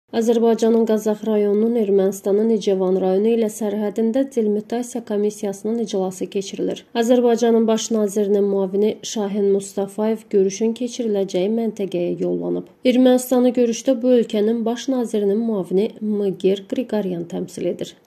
Azərbaycanın Qazax rayonunun Ermənistanın Neçəvan rayonu ilə sərhədində Delimitasiya komissiyasının iclası keçirilir. Azərbaycanın baş nazirinin müavini Şahin Mustafayev görüşün keçiriləcəyi məntəqəyə yollanıb. Ermənistanı görüşdə bu ölkənin baş nazirinin müavini Mgr Qriqoryan təmsil edir.